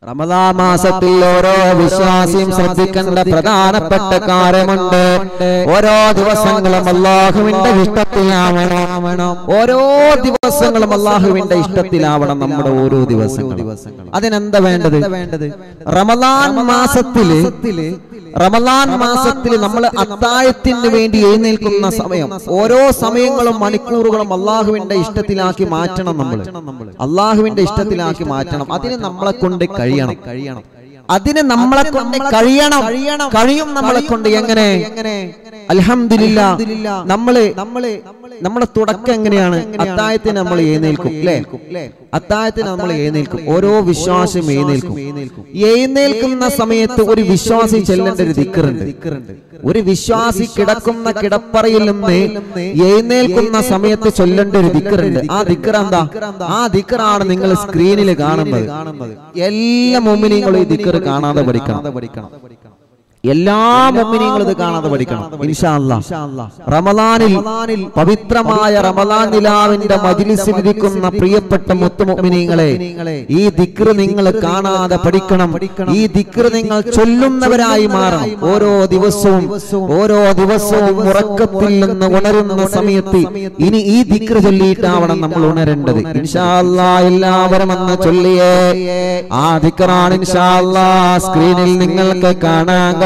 റമദാൻ മാസത്തിൽ ഓരോ വിശ്വാസിയും ശ്രദ്ധിക്കേണ്ട പ്രധാനപ്പെട്ട കാര്യമുണ്ട്. ഓരോ ദിവസങ്ങളും അല്ലാഹുവിന്റെ ഇഷ്ടത്തിലാവണം. ഓരോ ദിവസങ്ങളും അല്ലാഹുവിന്റെ ഇഷ്ടത്തിലാവണം നമ്മുടെ ഓരോ ദിവസങ്ങളും. അതിനെന്താ വേണ്ടത്? റമദാൻ മാസത്തിൽ നമ്മൾ അത്താഴത്തിന് വേണ്ടി എഴുന്നേൽക്കുന്ന സമയം, ഓരോ സമയങ്ങളും മണിക്കൂറുകളും അല്ലാഹുവിന്റെ ഇഷ്ടത്തിലാക്കി മാറ്റണം. നമ്മൾ അല്ലാഹുവിന്റെ ഇഷ്ടത്തിലാക്കി മാറ്റണം. അതിന് നമ്മളെ കൊണ്ട് കഴിയണം. കഴിയും നമ്മളെ കൊണ്ട്. എങ്ങനെ? അൽഹംദുലില്ലാഹ്. നമ്മളെ തുടക്കം എങ്ങനെയാണ്? അത്താഴത്തിന് നമ്മൾ എഴുന്നേൽക്കും, അല്ലേ? അത്താഴത്തിന് നമ്മൾ എഴുന്നേൽക്കും. ഓരോ വിശ്വാസിയും എഴുന്നേൽക്കുന്ന സമയത്ത് ഒരു വിശ്വാസി ചെല്ലേണ്ട ഒരു ദിക്റുണ്ട്. ഒരു വിശ്വാസി കിടക്കുന്ന കിടപ്പറയിൽ നിന്ന് എഴുന്നേൽക്കുന്ന സമയത്ത് ചൊല്ലേണ്ട ഒരു ദിക്റുണ്ട്. ആ ദിക്ർ എന്താ? ആ ദിക്റാണ് നിങ്ങൾ സ്ക്രീനിൽ കാണുന്നത്. എല്ലാ മുഅ്മിനീങ്ങളും ഈ ദിക്ർ കാണാതെ പഠിക്കണം. എല്ലാ മുഅ്മിനീങ്ങളും ഇത് കാണാതെ പഠിക്കണം ഇൻഷാ അല്ലാഹ്. റമദാനിൽ പവിത്രമായ റമദാൻ നിലാവിന്റെ മജ്ലിസിൽ ഇരിക്കുന്ന പ്രിയപ്പെട്ട മുത്തു മുഅ്മിനീങ്ങളെ, ഈ ദിക്ർ നിങ്ങൾ കാണാതെ പഠിക്കണം. ഈ ദിക്ർ നിങ്ങൾ ചൊല്ലുന്നവരായി മാറണം. ഓരോ ദിവസവും ഉറക്കത്തിൽ നിന്ന് ഉണരുന്ന സമയത്ത് ഇനി ഈ ദിക്ർ ചൊല്ലിയിട്ടാവണം നമ്മൾ ഉണരേണ്ടത്. ഇൻഷാ അല്ലാഹ് എല്ലാവരും ഒന്ന് ചൊല്ലിയേ. ആ ദിക്റാണ് ഇൻഷാ അല്ലാഹ് സ്ക്രീനിൽ നിങ്ങൾക്ക് കാണാൻ കഴിയുന്നത്.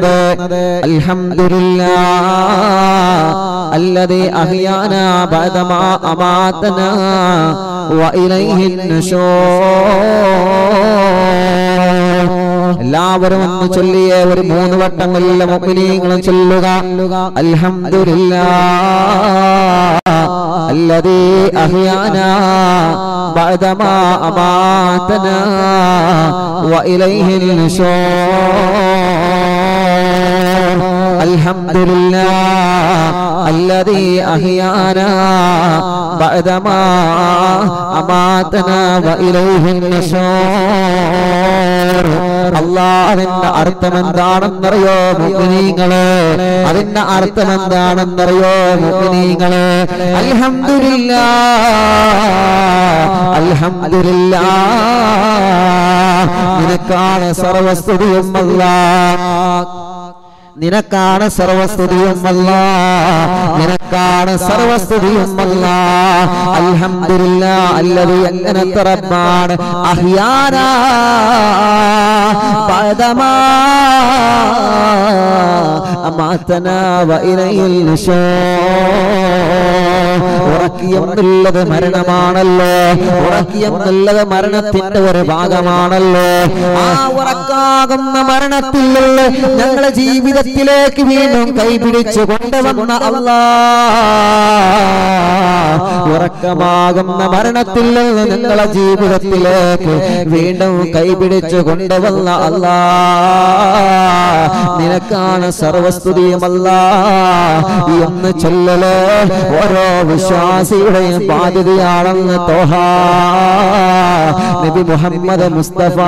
അൽഹംദുലില്ലാഹ് അല്ലദീ അഹ്യാനാ ബഅദമാ അമാതനാ വഇലൈഹിൻ നുശൂർ. എല്ലാവരും ഒന്ന് ചൊല്ലിയേ. ഒരു 3 വട്ടം എല്ലാ മുഅ്മിനീങ്ങളും ചൊല്ലുക. അൽഹംദുലില്ലാഹ് അല്ലദീ അഹ്യാനാ ബഅദമാ അമാതനാ വഇലൈഹിൻ നുശൂർ. അൽഹംദുലില്ലാഹ് അല്ലദീ അഹ്യാനാ ബഅദമാ അമാതനാ വഇലൈഹിൻ നുശൂർ. അല്ലാഹുവിന്റെ അർത്ഥം എന്താണെന്നറിയോ മുഅ്മിനീങ്ങളെ? അതിന്റെ അർത്ഥം എന്താണെന്നറിയോ മുഅ്മിനീങ്ങളെ? അൽഹംദുലില്ലാഹ് നിനക്കാണ് സർവസ്തുതിയും അല്ലാഹ്. നിനക്കാണ് സർവസ്തുതിയും അല്ലാഹ്. നിനക്കാണ് സർവസ്തുതിയും അല്ലാഹ്. അൽഹംദുലില്ലാഹ് അല്ലദീ അൻഅത റബ്ബാന അഹ്യാനാ ബഅദമാ അമാതനാ വഇലൈഹിൽ നുശൂർ. ഉറക്കിയെന്നുള്ളത് മരണമാണല്ലോ. ഉറക്കിയെന്നുള്ളത് മരണത്തിന്റെ ഒരു ഭാഗമാണല്ലോ. ആ ഉറക്കാകുന്ന മരണത്തിൽ നിന്ന് ഞങ്ങളുടെ ജീവിതത്തിലേക്ക് വീണ്ടും കൈപിടിച്ചു കൊണ്ടുവന്ന അല്ലാഹ്, ഉറക്കമാകുന്ന മരണത്തിൽ നിന്ന് ഞങ്ങളുടെ ജീവിതത്തിലേക്ക് വീണ്ടും കൈപിടിച്ചു കൊണ്ടുവന്ന അല്ലാഹ്, നിനക്കാണ് സർവസ്തുതിയും അല്ലാഹ് എന്ന് ചൊല്ലലേ ഓരോ വിശ്വാസിയുടെയും ബാധ്യതയാണെന്ന് തോഹ നബി മുഹമ്മദ് മുസ്തഫ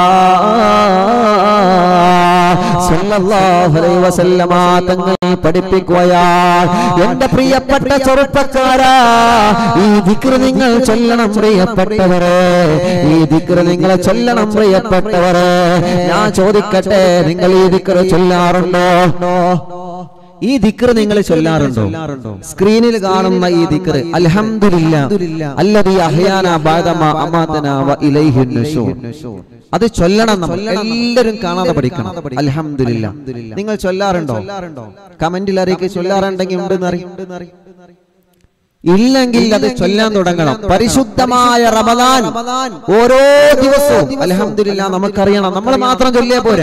സല്ലല്ലാഹു അലൈഹി വസല്ലമ തങ്ങൾ പഠിപ്പിക്കുകയാണ്. എന്റെ പ്രിയപ്പെട്ട ചെറുപ്പക്കാരാ, ഈ ദിക്ർ നിങ്ങൾ ചൊല്ലണം പ്രിയപ്പെട്ടവരെ. ഈ ദിക്ർ നിങ്ങൾ ചൊല്ലണം പ്രിയപ്പെട്ടവരെ. ഞാൻ ചോദിക്കട്ടെ, നിങ്ങൾ ഈ ദിക്ർ ചൊല്ലാറുണ്ടോ? ഈ ദിക്ർ നിങ്ങൾ ചൊല്ലാറുണ്ടോ? സ്ക്രീനിൽ കാണുന്ന ഈ ദിക്ർ അൽഹംദുലില്ലാഹ് അല്ലദീ അഹ്യാനാ ബഅദമാ അമാതനാ വഇലൈഹിൻ നുശൂർ. അത് ചൊല്ലണം. നമ്മൾ എല്ലാവരും കാണാതെ പഠിക്കണം. അൽഹംദുലില്ലാഹ് നിങ്ങൾ ചൊല്ലാറുണ്ടോ? കമന്റിൽ അറിയിക്കുക. ചൊല്ലാറുണ്ടെങ്കിൽ ഉണ്ടെന്ന് അറിയും. ഇല്ലെങ്കിൽ അത് ചൊല്ലാൻ തുടങ്ങണം. പരിശുദ്ധമായ റമദാൻ ഓരോ ദിവസവും അൽഹംദുലില്ലാഹ് നമുക്കറിയണം. നമ്മൾ മാത്രം ചൊല്ലിയാ പോരാ.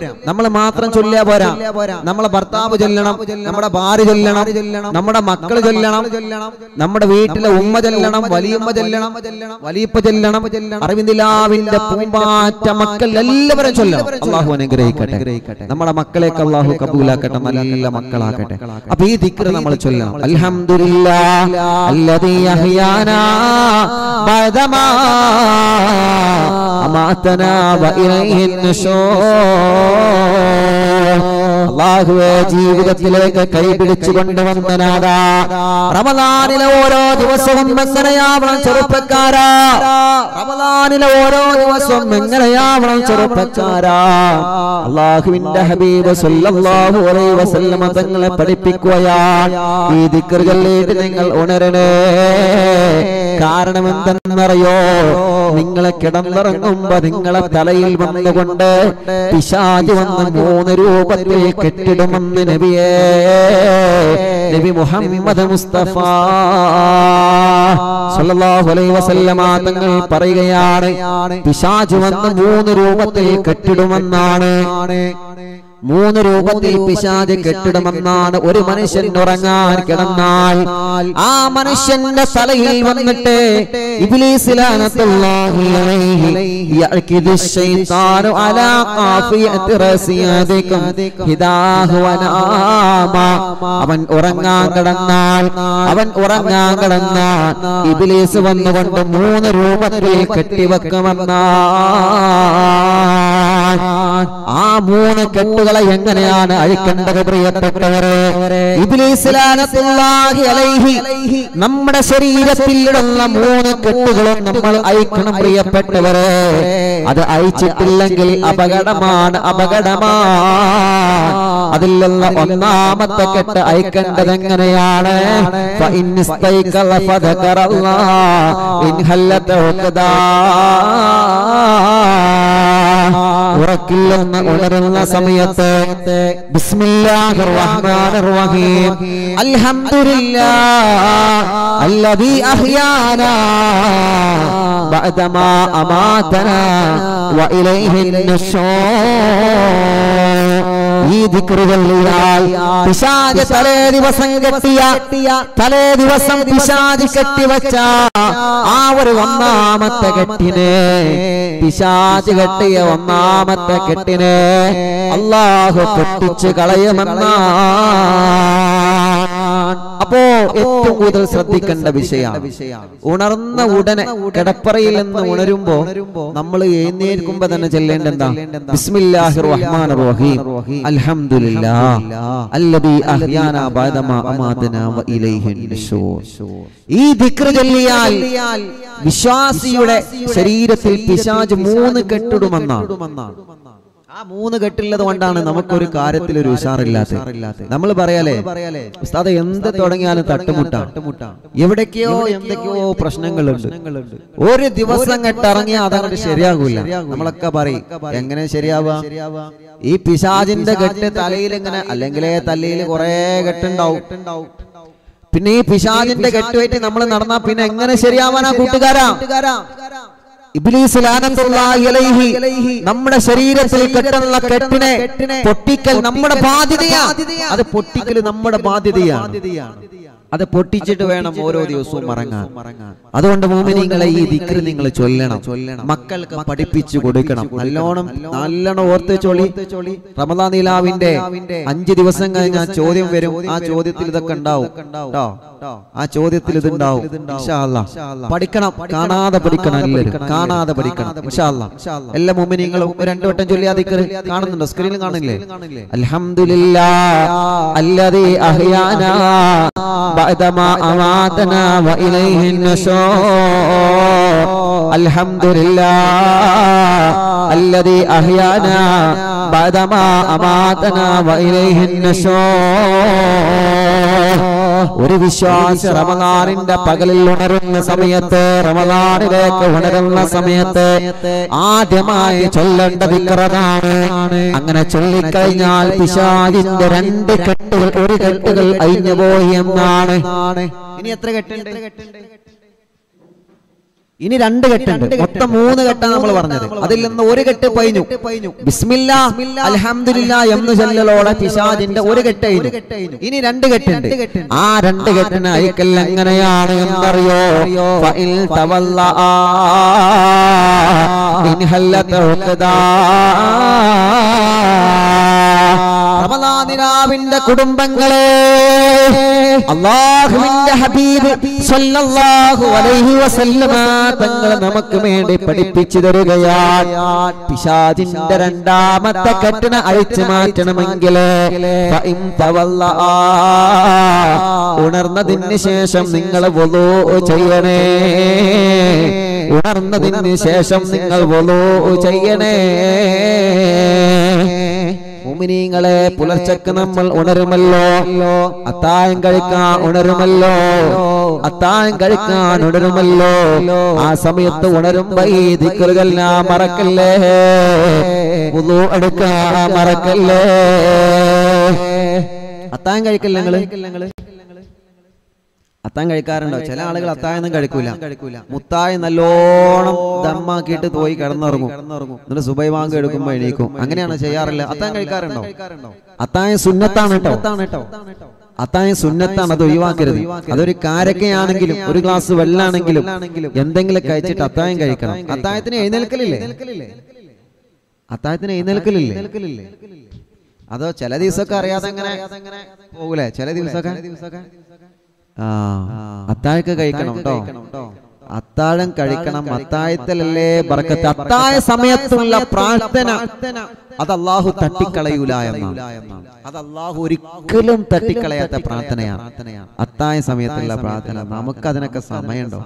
നമ്മളെ ഭർത്താവ് ചൊല്ലണം, നമ്മുടെ ഭാര്യ ചൊല്ലണം, നമ്മുടെ മക്കൾ ചൊല്ലണം, നമ്മുടെ വീട്ടിലെ ഉമ്മ ചൊല്ലണം, വലിയമ്മ ചൊല്ലണം, വലിയപ്പ ചൊല്ലണം, അറിവിന്ദിലാവിന്റെ പൂമ്പാറ്റ മക്കൾ എല്ലാവരും ചൊല്ലണം. അല്ലാഹു അനുഗ്രഹിക്കട്ടെ. നമ്മുടെ മക്കളെയൊക്കെ അല്ലാഹു കബൂലാക്കട്ടെ, നല്ല മക്കളാക്കട്ടെ. അപ്പൊ ഈ ദിക്ർ നമ്മൾ ചൊല്ലണം. അൽഹംദുലില്ലാഹ് الذي أحيانا بعدما أماتنا وإليه النشور അല്ലാഹുവേ ജീവിതത്തിലേക്ക് കൈപിടിച്ചു കൊണ്ടുവന്നനാദാ റമദാനിലെ ഓരോ ദിവസവും എങ്ങനെയാവണം ചെറുപ്പക്കാരാ റമദാനിലെ ഓരോ ദിവസവും എങ്ങനെയാവണം ചെറുപ്പക്കാരാ അല്ലാഹുവിന്റെ ഹബീബ് സല്ലല്ലാഹു അലൈഹി വസല്ലം തങ്ങളെ പഠിപ്പിക്കുകയാണ് ഈ ദിക്റുകളിലേക്ക് നിങ്ങൾ ഉണരണേ കാരണം എന്തെന്നറിയോ നിങ്ങളെ കിടന്നിറങ്ങുമ്പോ നിങ്ങളെ തലയിൽ വന്നുകൊണ്ട് പിശാച് വന്ന് 3 രൂപത്തിൽ കെട്ടിടുമെന്ന് നബി മുഹമ്മദ് മുസ്തഫ സല്ലല്ലാഹു അലൈഹി വസല്ലം തങ്ങൾ പറയുകയാണ് പിശാച് വന്ന് 3 രൂപത്തിൽ കെട്ടിടുമെന്നാണ് 3 രൂപത്തിൽ പിശാച് കെട്ടിടുമെന്നാണ് ഒരു മനുഷ്യൻ ഉറങ്ങാൻ കിടന്നാൽ ആ മനുഷ്യന്റെ തലയിൽ വന്നിട്ട് ഇബ്ലീസ് ലഅനത്തുല്ലാഹി അലൈഹി യഅകിദു ശൈത്താനു അലാ ഖാഫിയത്തി റസിയദികും ഹിദാഹു വനാമ അവൻ ഉറങ്ങാൻ കിടന്നാൽ ഇബ്ലീസ് വന്നുകൊണ്ട് 3 രൂപത്തിൽ കെട്ടിവെക്കുമെന്നാണ് ആ 3 കെട്ടുകളെ എങ്ങനെയാണ് അഴിക്കേണ്ടത് പ്രിയപ്പെട്ടവരെ ഇബ്ലീസ് ലഅനത്തുല്ലാഹി അലൈഹി നമ്മുടെ ശരീരത്തിലുള്ള 3 കെട്ടുകളും നമ്മൾ അഴിക്കണം പ്രിയപ്പെട്ടവരെ അത് അഴിച്ചിട്ടില്ലെങ്കിൽ അപകടമാണ് അതിലുള്ള ഒന്നാമത്തെ കെട്ട് അഴിക്കേണ്ടത് എങ്ങനെയാണ് ഉറക്കില്ലെന്ന് ഉണരുന്ന സമയത്ത് ബിസ്മില്ലാഹിർ റഹ്മാനിർ റഹീം അൽഹംദുലില്ലാഹ് അല്ലദീ അഹ്യാനാ ബഅദമാ അമാതനാ വഇലൈഹിൻ നുശൂർ ഈ ദിക്റുകളിൽ പിശാച് തലേ ദിവസം പിശാച് കെട്ടിവച്ച ആ ഒരു ഒന്നാമത്തെ കെട്ടിനെ പിശാച് കെട്ടിയ ഒന്നാമത്തെ കെട്ടിനെ അല്ലാഹു പൊട്ടിച്ചു കളയുമെന്നാണ്. അപ്പോ ഏറ്റവും കൂടുതൽ ശ്രദ്ധിക്കേണ്ട വിഷയമാണ് ഉണർന്ന ഉടനെ കിടപ്പറയിൽ നിന്ന് ഉണരുമ്പോ നമ്മൾ എഴുന്നേൽക്കുമ്പോ തന്നെ ചെല്ലേണ്ട എന്താ ബിസ്മില്ലാഹിർ റഹ്മാനിർ റഹീം അൽഹംദുലില്ലാഹ് അല്ലദീ അഹ്യാനാ ബഅദമാ അമാതനാ വഇലൈഹിൻ നുശൂർ. ഈ ദിക്ർ ചൊല്ലിയാൽ വിശ്വാസിയുടെ ശരീരത്തിൽ പിശാച് 3 കെട്ടിടുമെന്നാണ്. ആ 3 കെട്ടുള്ളത് കൊണ്ടാണ് നമുക്കൊരു കാര്യത്തിൽ ഒരു ഉഷാറില്ലാത്ത. നമ്മൾ പറയാലേ ഉസ്താദ് എന്ത് തുടങ്ങിയാലും തട്ടുമുട്ടാ, എവിടേക്കോ എന്തൊക്കെയോ പ്രശ്നങ്ങളുണ്ട്. ഒരു ദിവസം കെട്ടിറങ്ങിയാൽ അതങ്ങോട്ട് ശരിയാകൂല. നമ്മളൊക്കെ പറയും എങ്ങനെ ശരിയാവാ? ഈ പിശാചിന്റെ കെട്ട് തലയിൽ ഇങ്ങനെ അല്ലെങ്കിലേ തലയിൽ കുറെ കെട്ടുണ്ടാവും. പിന്നെ ഈ പിശാചിന്റെ കെട്ടുമായിട്ട് നമ്മൾ നടന്നാ പിന്നെ എങ്ങനെ ശരിയാവാനാ കൂട്ടുകാരാ? ഇബ്ലീസ് ലഅനത്തുല്ലാഹി അലൈഹി നമ്മുടെ ശരീരത്തിൽ കെട്ടുന്ന കെട്ടിനെ പൊട്ടിക്കൽ നമ്മുടെ ബാധ്യതയാണ്. അത് പൊട്ടിക്കൽ നമ്മുടെ ബാധ്യതയാണ്. അത് പൊട്ടിച്ചിട്ട് വേണം ഓരോ ദിവസവും ഇറങ്ങാൻ. അതുകൊണ്ട് മുഅ്മിനീങ്ങളെ ഈ ദിക്ർ നിങ്ങൾ ചൊല്ലണം, മക്കൾക്ക് പഠിപ്പിച്ചു കൊടുക്കണം. നല്ലോണം ഓർത്ത് ചൊല്ലി. റമദാൻ നിലാവിന്റെ 5 ദിവസം കഴിഞ്ഞാൽ ചോദ്യം വരും. ആ ചോദ്യത്തിൽ ഇതൊക്കെ ഉണ്ടാവും കേട്ടോ. ആ ചോദ്യത്തിൽ ഇതുണ്ടാവും. ഇൻഷാ അല്ലാഹ് പഠിക്കണം, കാണാതെ പഠിക്കണം. എല്ലാവരും കാണാതെ പഠിക്കണം ഇൻഷാ അല്ലാഹ്. എല്ലാ മുഅ്മിനീങ്ങളും 2 വട്ടം ചൊല്ലി ആ ദിക്ർ കാണുന്നുണ്ടോ? സ്ക്രീനിൽ കാണില്ലേ? അൽഹംദുലില്ലാഹ് അല്ലദീ അഹ്യാനാ ബഅദമാ അമാതനാ വഇലൈഹിൻ നുശൂർ. അൽഹംദുലില്ലാഹ് അല്ലദീ അഹ്യാനാ ബഅദമാ അമാതനാ വഇലൈഹിൻ നുശൂർ. ഒരു വിശ്വാസി റമദാനിന്റെ പകലിൽ ഉണരുന്ന സമയത്ത്, റമദാനിലേക്ക് ഉണരുന്ന സമയത്ത് ആദ്യമായി ചൊല്ലേണ്ട ദിക്റാണ്. അങ്ങനെ ചൊല്ലിക്കഴിഞ്ഞാൽ പിശാചിന്റെ 2 കെട്ടുകൾ, 1 കെട്ടുകൾ അഴിഞ്ഞുപോയി എന്നാണ്. ഇനി എത്ര കെട്ടുണ്ട്? ഇനി 2 കെട്ടുണ്ട്. മൊത്തം 3 കെട്ടാണ് നമ്മൾ പറഞ്ഞത്. അതിൽ നിന്ന് 1 കെട്ട് പൈഞ്ഞു. ബിസ്മില്ലാഹ് അൽഹംദുലില്ലാഹ് എന്ന് ചൊല്ലലോടെ പിശാചിന്റെ 1 കെട്ട് കഴിഞ്ഞു. ഇനി 2 കെട്ടുണ്ട്. ആ 2 കെട്ടിന് അയക്കൽ എങ്ങനെയാണ് എന്നറിയോ? ഫഇൽ തവല്ലാ ഇൻ ഹല്ലത ഉഖദാ. റമദാൻ നിലാവിന്റെ കുടുംബങ്ങളെ, അല്ലാഹുവിന്റെ ഹബീബ് സല്ലല്ലാഹു അലൈഹി വസല്ലമ തങ്ങൾ നമുക്ക് വേണ്ടി പഠിപ്പിച്ചു തരുകയാണ്. പിശാചിന്റെ രണ്ടാമത്തെ കെട്ടിന അഴിച്ചു മാറ്റണമെങ്കിൽ ഉണർന്നതിന് ശേഷം നിങ്ങൾ വുളൂ ചെയ്യണേ. ഉണർന്നതിന് ശേഷം നിങ്ങൾ വുളൂ ചെയ്യണേ. മുഅ്മിനീങ്ങളെ, പുലർച്ചക്ക് നമ്മൾ ഉണരുമല്ലോ, അത്താഴം കഴിക്കാൻ ഉണരുമല്ലോ, അത്താഴം കഴിക്കാൻ ഉണരുമല്ലോ. ആ സമയത്ത് ഉണരുമ്പോ ഈ ദിക്റുകളെല്ലാം മറക്കല്ലേ, വുളൂ എടുക്കാൻ മറക്കല്ലേ. അത്താഴം കഴിക്കല്ലേ നിങ്ങള്? അത്താഴം കഴിക്കാറുണ്ടോ? ചില ആളുകൾ അത്താഴൊന്നും കഴിക്കൂല. മുത്തായി നല്ലോണം ദമ്മാക്കിയിട്ട് പോയി കിടന്നുറങ്ങും. എന്നിട്ട് സുബഹി ബാങ്ക് എടുക്കുമ്പോ എണീക്കും. അങ്ങനെയാണ് ചെയ്യാറില്ല. അത്താഴം കഴിക്കാറുണ്ടോ? അത്താഴം സുന്നത്താണ് കേട്ടോ. അത്താഴം സുന്നത്താണ്, അത് ഒഴിവാക്കരുത്. അതൊരു കാരക്കയാണെങ്കിലും ഒരു ഗ്ലാസ് വെള്ളാണെങ്കിലും എന്തെങ്കിലും കഴിച്ചിട്ട് അത്താഴം കഴിക്കണം. അത്താഴത്തിന് എഴുന്നേൽക്കലില്ലേ? അത്താഴത്തിന് എഴുന്നേൽക്കലില്ലേ? അതോ ചില ദിവസമൊക്കെ അറിയാതെ അങ്ങനെ പോകൂലേ? ചില ദിവസമൊക്കെ അത്താഴൊക്കെ കഴിക്കണം കേട്ടോ. അത്താഴം കഴിക്കണം. അത്താഴത്തിലല്ലേ ബർക്കത്ത്. അത്താഴ സമയത്തുള്ള പ്രാർത്ഥന അത് അല്ലാഹു തട്ടിക്കളയൂല എന്നാണ്. അത് അല്ലാഹു ഒരിക്കലും തട്ടിക്കളയാത്ത പ്രാർത്ഥനയാണ് അത്താഴ സമയത്തുള്ള പ്രാർത്ഥന. നമുക്ക് അതിനൊക്കെ സമയമുണ്ടോ?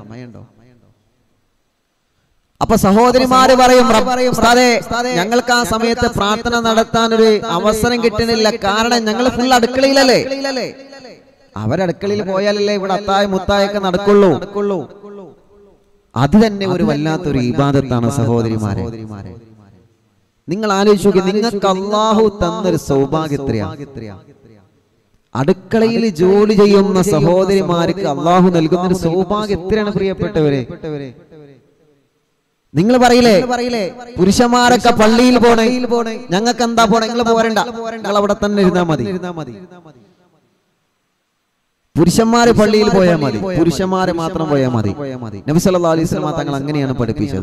അപ്പൊ സഹോദരിമാര് പറയും, ഞങ്ങൾക്ക് ആ സമയത്ത് പ്രാർത്ഥന നടത്താൻ ഒരു അവസരം കിട്ടുന്നില്ല. കാരണം ഞങ്ങൾ ഫുൾ അടുക്കളയിലല്ലേ. അവരടുക്കളയിൽ പോയാലല്ലേ ഇവിടെ അത്തായ മുത്തായൊക്കെ നടക്കുള്ളൂ. അത് തന്നെ ഒരു വല്ലാത്തൊരു ഇബാദത്താണ് സഹോദരിമാരെ. നിങ്ങൾ ആലോചിച്ചു, നിങ്ങൾക്ക് അല്ലാഹു തന്നൊരു സൗഭാഗ്യത്രയാണ്. അടുക്കളയിൽ ജോലി ചെയ്യുന്ന സഹോദരിമാർക്ക് അല്ലാഹു നൽകുന്നൊരു സൗഭാഗ്യം എത്രയാണ് പ്രിയപ്പെട്ടവരെ. നിങ്ങൾ പറയില്ലേ പുരുഷന്മാരൊക്കെ പള്ളിയിൽ പോണേ, ഞങ്ങൾക്ക് എന്താ പോണേ? നിങ്ങൾ പോരണ്ട, നിങ്ങൾ അവിടെ തന്നെ ഇരുന്നാ മതി. പുരുഷന്മാര് പള്ളിയിൽ പോയാൽ മതി, പുരുഷന്മാര് മാത്രം പോയാൽ മതി. നബി സല്ലല്ലാഹു അലൈഹി വസല്ലം തങ്ങൾ അങ്ങനെയാണ് പഠിപ്പിച്ചത്.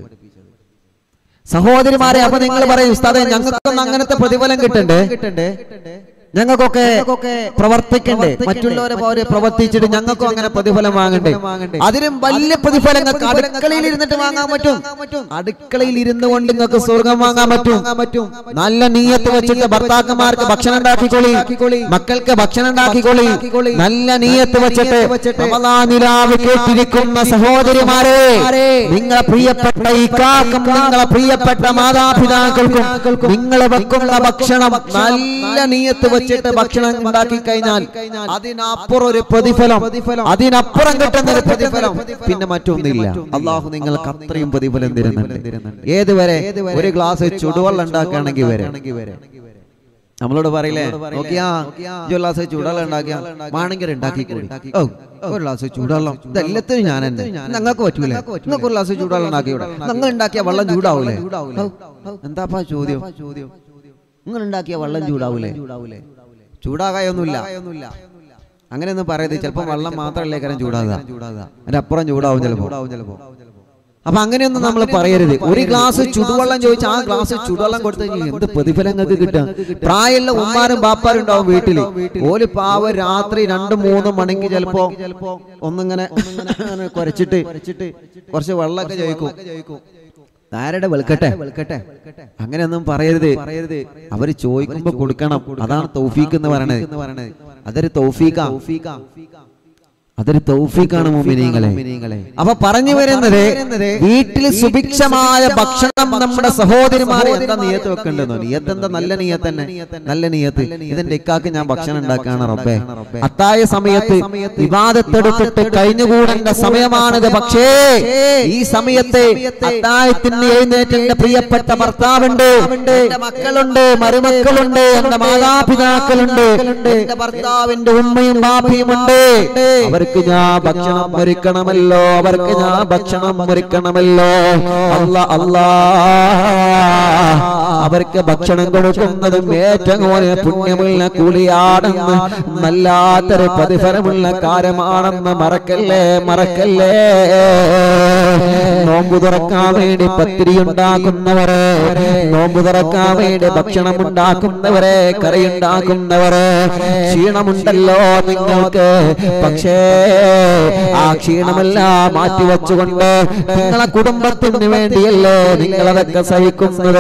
സഹോദരിമാരെ, അപ്പൊ നിങ്ങൾ പറയും, ഉസ്താദേ ഞങ്ങൾക്കൊന്നും അങ്ങനത്തെ പ്രതിഫലം കിട്ടണ്ടേ, ഞങ്ങൾക്കൊക്കെ പ്രവർത്തിക്കണ്ടേ, മറ്റുള്ളവരെ പ്രവർത്തിച്ചിട്ട് ഞങ്ങൾക്കും അങ്ങനെ പ്രതിഫലം വാങ്ങണ്ടേ? അതിനും വലിയ പ്രതിഫലം അടുക്കളയിൽ ഇരുന്നിട്ട് വാങ്ങാൻ പറ്റും. അടുക്കളയിൽ ഇരുന്നു കൊണ്ട് നിങ്ങൾക്ക് സ്വർഗം വാങ്ങാൻ പറ്റും. നല്ല നീയത്ത് വെച്ചിട്ട് ഭർത്താക്കന്മാർക്ക് ഭക്ഷണം ഉണ്ടാക്കിക്കൊള്ളി, മക്കൾക്ക് ഭക്ഷണം ഉണ്ടാക്കിക്കൊള്ളി. നല്ല നീയത്ത് വെച്ചിട്ട് റമളാനിലാവ് കേട്ടിരിക്കുന്ന സഹോദരിമാരെ, നിങ്ങളെ പ്രിയപ്പെട്ട ഇക്കാക്കും നിങ്ങളെ പ്രിയപ്പെട്ട മാതാപിതാക്കൾക്കും നിങ്ങൾ വെക്കുന്ന ഭക്ഷണം നല്ല നീയത്ത് വെച്ചിട്ട് ഭക്ഷണം ഉണ്ടാക്കി കഴിഞ്ഞാൽ അതിനപ്പുറം ഒരു പ്രതിഫലം, അതിനപ്പുറം കിട്ടുന്ന ഒരു പ്രതിഫലം പിന്നെ മറ്റൊന്നില്ല. അല്ലാഹു നിങ്ങൾക്ക് അത്രയും പ്രതിഫലം തരുന്നുണ്ട്. ഏതുവരെ? ഒരു ഗ്ലാസ് ചുടുവെള്ളം ഉണ്ടാക്കുകയാണെങ്കിൽ വരെ നമ്മളോട് പറയില്ലേ, നോക്കിയാ ഒരു ഗ്ലാസ് ചൂടുവെള്ളം ഉണ്ടാക്കിയാ മാണെങ്കിൽ ഉണ്ടാക്കിക്കൂടി. ഒരു ഗ്ലാസ് ചൂടുവെള്ളം ഇതെല്ലാത്തിനും ഞാൻ തന്നെ, ഞങ്ങൾക്ക് പറ്റൂലേ? നിങ്ങൾക്ക് ഒരു ഗ്ലാസ് ചൂടുവെള്ളം ഉണ്ടാക്കിയൂടെ? നിങ്ങൾ ഉണ്ടാക്കിയ വെള്ളം ചൂടാവൂലേ? എന്താപ്പാ ചോദ്യം? നിങ്ങൾ ഉണ്ടാക്കിയ വെള്ളം ചൂടാവൂലേ? ചൂടാകായൊന്നുമില്ല. അങ്ങനെയൊന്നും പറയരുത്. ചിലപ്പോൾ വെള്ളം മാത്രമല്ലേ കാര്യം ചൂടാകുക, അതിന്റെ അപ്പുറം ചൂടാവും ചിലപ്പോ. അപ്പൊ അങ്ങനെയൊന്നും നമ്മൾ പറയരുത്. ഒരു ഗ്ലാസ് ചുടുവെള്ളം ചോദിച്ചാൽ ആ ഗ്ലാസ് ചുടുവെള്ളം കൊടുത്തു എന്ത് പ്രതിഫലങ്ങൾക്ക് കിട്ടാം? പ്രായമുള്ള ഉമ്മാരും ബാപ്പാരും ഉണ്ടാവും വീട്ടില്. ഓല് പാവ രാത്രി 2-3 മണിക്ക് ചിലപ്പോ ഒന്നിങ്ങനെ കുരച്ചിട്ട് കുറച്ച് വെള്ളമൊക്കെ ചോദിക്കും. ആരുടെ വെളുക്കട്ടെ? അങ്ങനെയൊന്നും പറയരുത്. അവര് ചോദിക്കുമ്പോ കൊടുക്കണം. അതാണ് തൗഫീഖ് എന്ന് പറയണത്. അതൊരു തൗഫീഖാ. അതൊരു തൗഫീഖാണ് മുഅ്മിനീങ്ങളെ. അപ്പൊ പറഞ്ഞു വരുന്നത്, വീട്ടിൽ സുഭിക്ഷമായ ഭക്ഷണം നമ്മുടെ സഹോദരിമാരെ എന്താ നിയത്ത് വെക്കേണ്ടതെന്നോ? നിയത്ത് എന്താ? നല്ല നിയത്ത് തന്നെ, നല്ല നിയത്ത്. ഇതിന്റെ ഇക്കാക്ക് ഞാൻ ഭക്ഷണം ഉണ്ടാക്കാണ് റബ്ബേ. അത്തായ സമയത്ത് ഇബാദത്തെടുത്തിട്ട് കഴിഞ്ഞുകൂടേണ്ട സമയമാണിത്. പക്ഷേ ഈ സമയത്ത് അത്തായത്തിന് എഴുന്നേറ്റ് എന്റെ പ്രിയപ്പെട്ട ഭർത്താവുണ്ട്, എന്റെ മക്കളുണ്ട്, മരുമക്കളുണ്ട്, എന്റെ മാതാപിതാക്കളുണ്ട്, എന്റെ ഭർത്താവിന്റെ ഉമ്മയും ബാപ്പയും ഉണ്ട്. അവർക്ക് ഞാൻ ഭക്ഷണം ഒരുക്കണമല്ലോ, അവർക്ക് ഞാൻ ഭക്ഷണം ഒരുക്കണമല്ലോ. അല്ലാ അവർക്ക് ഭക്ഷണം കൊടുക്കുന്നതും ഏറ്റവും പുണ്യമുള്ള കൂലിയാണെന്ന് നല്ലാത്തൊരു പ്രതിഫലമുള്ള കാര്യമാണെന്ന് മറക്കല്ലേ. നോമ്പ് തുറക്കാൻ വേണ്ടി പത്തിരി ഉണ്ടാക്കുന്നവരെ, നോമ്പ് തുറക്കാൻ വേണ്ടി ഭക്ഷണം ഉണ്ടാക്കുന്നവരെ, കറി ഉണ്ടാക്കുന്നവരെ, ക്ഷീണമുണ്ടല്ലോ നിങ്ങൾക്ക്. പക്ഷേ ആ ക്ഷീണമെല്ലാം മാറ്റിവെച്ചുകൊണ്ട് നിങ്ങളെ കുടുംബത്തിന് വേണ്ടിയല്ലേ നിങ്ങളതൊക്കെ സഹിക്കുന്നത്.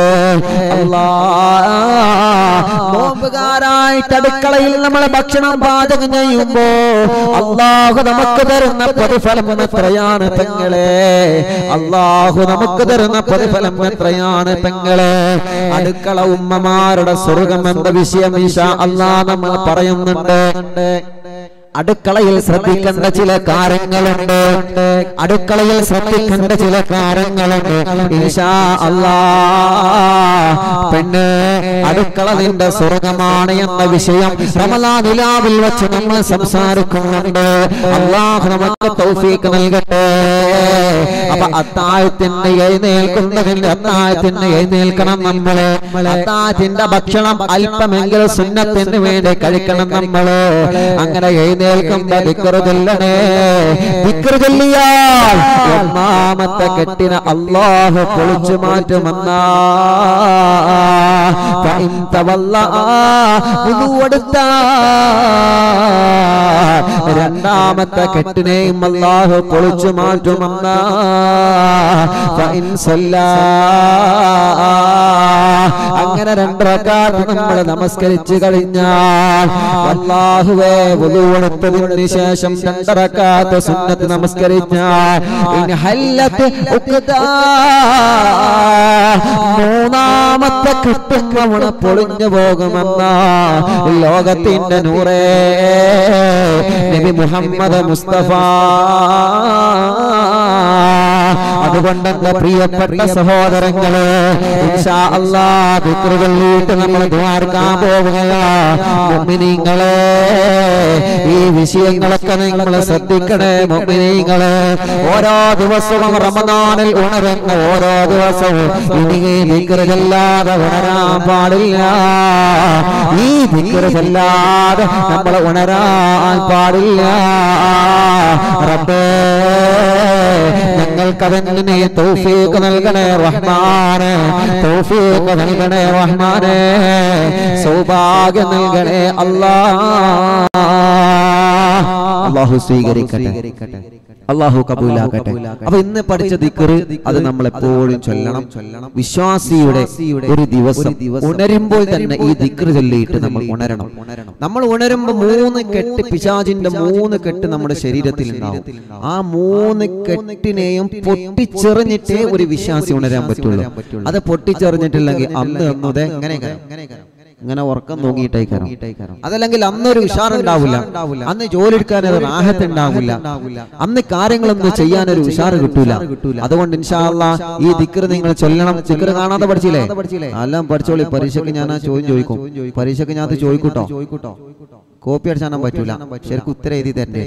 നോമ്പുകാരായിട്ട് അടുക്കളയിൽ നമ്മളെ ഭക്ഷണം പാചകം ചെയ്യുമ്പോ അല്ലാഹു നമുക്ക് തരുന്ന പ്രതിഫലം എത്രയാണ് പെങ്ങളെ. അല്ലാഹു നമുക്ക് തരുന്ന പ്രതിഫലം എത്രയാണ് പെങ്ങളെ. അടുക്കള ഉമ്മമാരുടെ സ്വർഗം എന്ന വിഷയം ഇൻഷാ അല്ലാഹ് നമ്മൾ പറയുന്നുണ്ട്. അടുക്കളയിൽ ശ്രദ്ധിക്കേണ്ട ചില കാര്യങ്ങളുണ്ട്. അടുക്കളയിൽ ശ്രദ്ധിക്കേണ്ട ചില കാര്യങ്ങളുണ്ട്. ഇൻഷാ അല്ലാഹ് പെണ്ണ് അടുക്കള നിന്റെ സ്വർഗമാണ് എന്ന വിഷയം റമളാൻ നിലാവിൽ വെച്ച് നമ്മൾ സംസാരിക്കുന്നുണ്ട്. അല്ലാഹു നമുക്ക് തൗഫീഖ് നൽകട്ടെ. അപ്പൊ അത്താഴത്തിന് എഴുന്നേൽക്കണം നമ്മള്. അത്താഴത്തിന്റെ ഭക്ഷണം അല്പമെങ്കിലും സുന്നത്തിന് വേണ്ടി കഴിക്കണം നമ്മള്. അങ്ങനെ എഴുന്നേൽക്കുമ്പോ ദിക്റ് ചൊല്ലണേ. ദിക്റ് ചൊല്ലിയാൽ ഒന്നാമത്തെ കെട്ടിനെ അല്ലാഹു പൊളിച്ചു മാറ്റുമെന്നാ. രണ്ടാമത്തെ കെട്ടിനെയും അല്ലാഹു പൊളിച്ചു മാറ്റുമെന്നാ. അങ്ങനെ 2 റക്അത്ത് നമ്മൾ നമസ്കരിച്ചു കഴിഞ്ഞാൽ അല്ലാഹുവേ വുളു എടുത്തതിന് ശേഷം 2 റക്അത്ത് സുന്നത്ത് നമസ്കരിച്ചാൽ മൂന്നാമത്തെ കെട്ടും പൊളിഞ്ഞു പോകുമെന്ന ലോകത്തിന്റെ നൂറേ നബി മുഹമ്മദ് മുസ്തഫ. അതുകൊണ്ട് എന്റെ പ്രിയപ്പെട്ട സഹോദരങ്ങളെ ഇൻഷാ അല്ലാഹ് ദിക്റ് ചൊല്ലിയിട്ട് നമ്മൾ ദുആർക്കാൻ പോവുകയാണ്. മുഅ്മിനീങ്ങളെ ഈ വിഷയങ്ങളൊക്കെ നിങ്ങൾ ശ്രദ്ധിക്കണേ. മുഅ്മിനീങ്ങളെ ഓരോ ദിവസവും റമദാനിൽ ഉണരുന്ന ഓരോ ദിവസവും ഇനി ദിക്റ് ചൊല്ലാതെ ഉണരാൻ പാടില്ല. ഈ ദിക്റ് ചൊല്ലാതെ നമ്മൾ ഉണരാൻ പാടില്ല. റബ്ബേ ഞങ്ങൾക്കതിന് തൗഫീഖ് നൽകണേ റഹ്മാനെ. തൗഫീഖ് നൽകണേ റഹ്മാനെ. സൗഭാഗ്യം നൽകണേ അല്ലാഹു സ്വീകരിക്കട്ടെ. അല്ലാഹു കബൂലാക്കട്ടെ. അപ്പൊ ഇന്ന് പഠിച്ച ദിക്റ് അത് നമ്മൾ എപ്പോഴും ചൊല്ലണം. വിശ്വാസിയുടെ ഒരു ദിവസം ഉണരുമ്പോൾ തന്നെ ഈ ദിക്റ് ചൊല്ലിയിട്ട് നമ്മൾ ഉണരണം. നമ്മൾ ഉണരുമ്പോൾ 3 കെട്ട് പിശാചിന്റെ 3 കെട്ട് നമ്മുടെ ശരീരത്തിൽ ഉണ്ടാവും. ആ 3 കെട്ടിനെയും പൊട്ടിച്ചെറിഞ്ഞിട്ടേ ഒരു വിശ്വാസി ഉണരാൻ പറ്റുള്ളൂ. അത് പൊട്ടിച്ചെറിഞ്ഞിട്ടില്ലെങ്കിൽ അന്ന് ഇങ്ങനെ ഉറക്കം തൂങ്ങിയിട്ടേക്കാരം. അതല്ലെങ്കിൽ അന്നൊരു ഉഷാറുണ്ടാവില്ല. അന്ന് ജോലി എടുക്കാൻ ഒരു റാഹത്ത് ഉണ്ടാവില്ല. അന്ന് കാര്യങ്ങളൊന്നും ചെയ്യാനൊരു ഉഷാറ് കിട്ടൂല. അതുകൊണ്ട് ഇൻഷാ അല്ലാഹ് ഈ ദിക്റ് നിങ്ങൾ ചൊല്ലണം. ദിക്റ് കാണാതെ പഠിച്ചില്ലേ? എല്ലാം പഠിച്ചോളി. പരീക്ഷയ്ക്ക് ഞാൻ ആ ചോദ്യം ചോദിക്കും. പരീക്ഷയ്ക്ക് ഞാൻ അത് ചോദിക്കൂട്ടോ. കോപ്പി അടിച്ചാനും പറ്റൂല. ശരിക്കും ഉത്തരം എഴുതി തരണ്ടേ?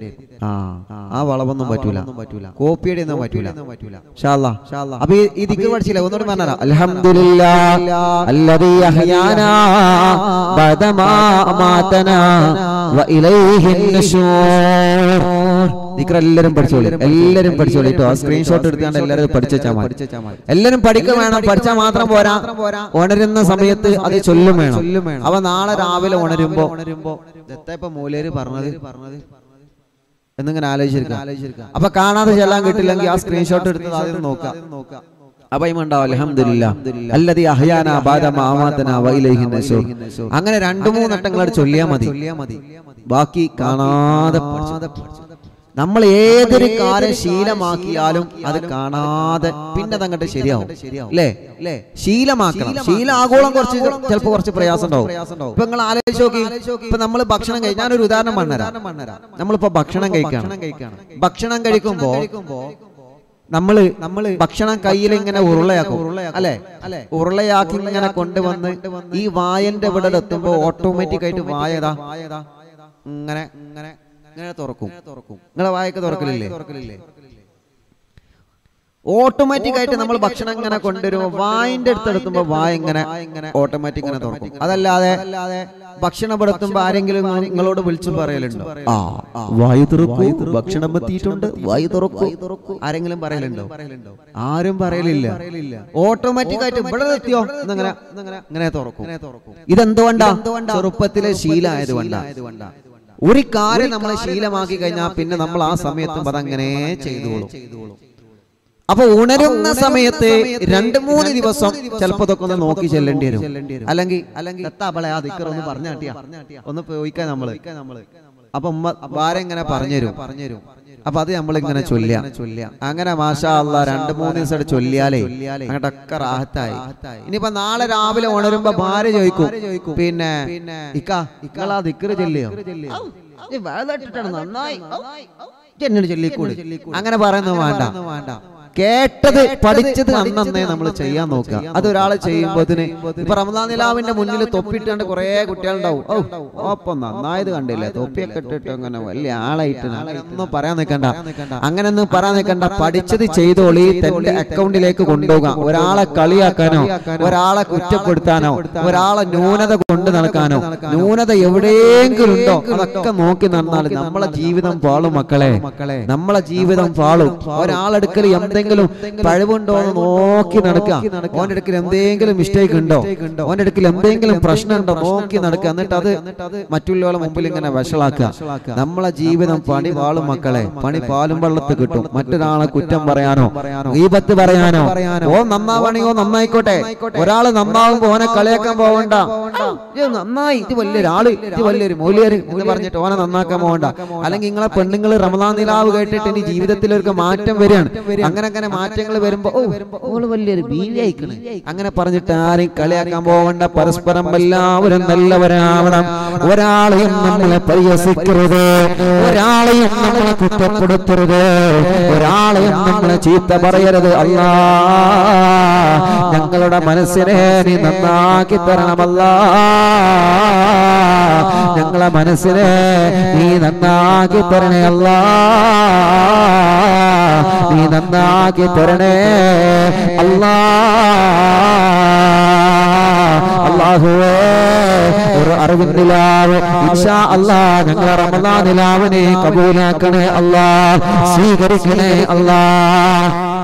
ആ വളവൊന്നും പറ്റൂല. കോപ്പി അടിയൊന്നും പറ്റൂല. ഇൻഷാ അല്ലാഹ്. അപ്പൊ ഈ ദിക്റ് പഠിച്ചില്ലേ? ഒന്നുകൂടി പറഞ്ഞാ അൽഹംദുലില്ലാഹ് അല്ലദീ അഹ്യാനാ ബഅദമാ അമാതനാ വഇലൈഹിൻ നുശൂർ. ദിക്റ് എല്ലാവരും പഠിച്ചോളി. എല്ലാവരും പഠിച്ചോളി കേട്ടോ. ആ സ്ക്രീൻഷോട്ട് എടുത്താണ്ട് എല്ലാവരും പഠിച്ചാൽ മതി. എല്ലാവരും പഠിക്കുക വേണം. പഠിച്ചാൽ മാത്രം പോരാ. ഉണരുന്ന സമയത്ത് അത് ചൊല്ലും വേണം. അപ്പൊ നാളെ രാവിലെ ഉണരുമ്പോ ഇപ്പൊ മൂലേര് പറഞ്ഞത് എന്നിങ്ങനെ ആലോചിച്ചിരിക്കാം. അപ്പൊ കാണാതെ ചെല്ലാൻ കിട്ടില്ലെങ്കിൽ ആ സ്ക്രീൻഷോട്ട് എടുത്ത് ആദ്യം നോക്കാം. അപ്പൊ ഇമുണ്ടാവും അൽഹംദുലില്ലാഹ് അല്ലദീ അഹ്യാനാ ബഅദമാ അമാതനാ വഇലൈഹിൻ നുശൂർ. അങ്ങനെ 2-3 വട്ടങ്ങൾ ചൊല്ലിയാൽ മതി. ബാക്കി കാണാതെ നമ്മൾ ഏതൊരു കാര്യം ശീലമാക്കിയാലും അത് കാണാതെ പിന്നെ അതങ്ങോട്ട് ശരിയാവും. അല്ലേ? ശീലമാക്കണം. ശീലാഗോളം ചിലപ്പോ കുറച്ച് പ്രയാസം ഉണ്ടാവും. ഇപ്പൊ നിങ്ങൾ ആലോചിച്ച് നോക്കി. ഇപ്പൊ നമ്മൾ ഭക്ഷണം കഴിക്കാൻ ഞാനൊരു ഉദാഹരണം പറഞ്ഞുതരാം. നമ്മളിപ്പോ ഭക്ഷണം കഴിക്കണം. ഭക്ഷണം കഴിക്കുമ്പോ നമ്മള് ഭക്ഷണം കയ്യിൽ ഇങ്ങനെ ഉരുളയാക്കും. അല്ലെ? ഉരുളയാക്കി ഇങ്ങനെ കൊണ്ടുവന്ന് ഈ വായന്റെ ഇവിടെ എത്തുമ്പോ ഓട്ടോമാറ്റിക് ആയിട്ട് വായതാ ഇങ്ങനെ തുറക്കും. നിങ്ങളെ വായൊക്കെ തുറക്കലില്ലേ? ഓട്ടോമാറ്റിക് ആയിട്ട് നമ്മൾ ഭക്ഷണം ഇങ്ങനെ കൊണ്ടുവരുമ്പോൾ വായിന്റെ അടുത്തെടുത്തുമ്പോൾ വായ ഇങ്ങനെ ഓട്ടോമാറ്റിക് ഇങ്ങനെ തുറക്കും. അതല്ലാതെ ഭക്ഷണം പെടുത്തുമ്പോ ആരെങ്കിലും നിങ്ങളോട് വിളിച്ചു പറയലുണ്ടോ? വായു തുറക്കൂ, ഭക്ഷണം എത്തിയിട്ടുണ്ട്, വായു തുറക്കൂ, ആരെങ്കിലും പറയലുണ്ടോ? ആരും പറയലില്ല. ഓട്ടോമാറ്റിക് ആയിട്ട് ഇവിടെ എത്തിയോ ഇങ്ങനെ തുറക്കും. ഇതെന്തുകൊണ്ടാ? ചെറുപ്പത്തിലെ ശീലമായതുകൊണ്ടാ. ഒരു കാര്യം നമ്മളെ ശീലമാക്കി കഴിഞ്ഞാൽ പിന്നെ നമ്മൾ ആ സമയത്തും അതങ്ങനെ ചെയ്തോളും. അപ്പൊ ഉണരുന്ന സമയത്ത് 2-3 ദിവസം ചിലപ്പോ ഇതൊക്കെ ഒന്ന് നോക്കി ചെല്ലേണ്ടി വരും. അല്ലെങ്കിൽ ആ ദിക്ർ ഒന്ന് പറഞ്ഞാട്ടിയാ ഒന്ന് പോയിക്കാൻ നമ്മള്. അപ്പൊ ഉമ്മ ഭാര്യ ഇങ്ങനെ പറഞ്ഞുതരും. അപ്പൊ അത് നമ്മളിങ്ങനെ ചൊല്ലുക. അങ്ങനെ മാഷാ അല്ലാഹ് 2-3 ദിവസം ചൊല്ലിയാലേ അങ്ങോട്ടൊക്കെ റാഹത്തായി. ഇനിയിപ്പോ നാളെ രാവിലെ ഉണരുമ്പോ ഭാര്യ ചോദിക്കും, പിന്നെ ഇക്കളാ ദിക്ർ ചൊല്ലിയോ? നന്നായി എന്നോട് ചൊല്ലിക്കൂടി. അങ്ങനെ പറയുന്നത് വേണ്ട. കേട്ടത് പഠിച്ചത് അന്നേ നമ്മൾ ചെയ്യാൻ നോക്കുക. അതൊരാളെ ചെയ്യുമ്പോത്തിന് ഇപ്പൊ റമദാൻ നിലാവിന്റെ മുന്നിൽ തൊപ്പിട്ടാണ്ട് കുറെ കുട്ടികളുണ്ടാവും. ഒപ്പം നന്നായത് കണ്ടില്ലേ, തൊപ്പിയൊക്കെ ഇട്ടിട്ട് അങ്ങനെ വലിയ ആളായിട്ട് ഒന്നും പറയാൻ നിൽക്കണ്ട. അങ്ങനെയൊന്നും പറയാൻ നിൽക്കണ്ട. പഠിച്ചത് ചെയ്തോളി. തന്റെ അക്കൗണ്ടിലേക്ക് കൊണ്ടുപോകാം. ഒരാളെ കളിയാക്കാനോ ഒരാളെ കുറ്റപ്പെടുത്താനോ ഒരാളെ ന്യൂനത കൊണ്ട് നടക്കാനോ, ന്യൂനത എവിടെയെങ്കിലും ഉണ്ടോ അതൊക്കെ നോക്കി നടന്നാൽ നമ്മളെ ജീവിതം പാളും മക്കളെ. നമ്മളെ ജീവിതം പാളും. ഒരാളെടുക്കൽ എന്തെങ്കിലും പഴവുണ്ടോ എന്ന് നോക്കി നടക്കുക. ഓന്റെ അടുക്കൽ എന്തെങ്കിലും മിസ്റ്റേക്ക് ഉണ്ടോ, ഓന്റെ അടുക്കൽ എന്തെങ്കിലും പ്രശ്നമുണ്ടോ നോക്കി നടക്കുക. എന്നിട്ട് അത് മറ്റുള്ളവരുടെ മുമ്പിൽ ഇങ്ങനെ വഷളാക്കുക. നമ്മളെ ജീവിതം പണി പാളും മക്കളെ. പണി പാലും വെള്ളത്ത് കിട്ടും. മറ്റൊരാളെ കുറ്റം പറയാനോ ഗീബത്ത് പറയാനോ, ഓ നന്നാവണെയോ നന്നായിക്കോട്ടെ. ഒരാള് നന്നാവുമ്പോ ഓനെ കളിയാക്കാൻ പോവണ്ട. നന്നായി, ഇത് വലിയൊരാള്, ഇത് വലിയൊരു മൂല്യര് എന്ന് പറഞ്ഞിട്ട് ഓനെ നന്നാക്കാൻ പോകണ്ട. അല്ലെങ്കിൽ നിങ്ങളെ പെണ്ണുങ്ങൾ റമദാൻ നിലാവ് കേട്ടിട്ട് ഇനി ജീവിതത്തിൽ ഒരു മാറ്റം വരികയാണ്. അങ്ങനെ മാറ്റങ്ങൾ വരുമ്പോ ഓള് വലിയൊരു ബീവിയായിക്കണ് അങ്ങനെ പറഞ്ഞിട്ട് ആരെയും കളിയാക്കാൻ പോകണ്ട. പരസ്പരം എല്ലാവരും നല്ലവരാവണം. ഒരാളെയും നമ്മളെ പരിഹസിക്കരുത്, ഒരാളെയും നമ്മളെ കുറ്റപ്പെടുത്തരുത്, ഒരാളെയും നമ്മളെ ചീത്ത പറയരുത്. അല്ലാ, ഞങ്ങളുടെ മനസ്സിനെ നീ നന്നാക്കി തരണമല്ലാ, ഞങ്ങളെ മനസ്സിനെ നീ നന്നാക്കി തരണേ അല്ലാ, നീ നന്നാക്കി തരണേ അല്ലാ. അല്ലാഹുവേ, ഒരു അറിവിൻ നിലാവ് ഇൻഷാ അല്ലാഹ് ഞങ്ങളെ റമദാൻ നിലാവിനെ കബൂലാക്കണേ അല്ലാ, സ്വീകരിക്കണേ അല്ലാ.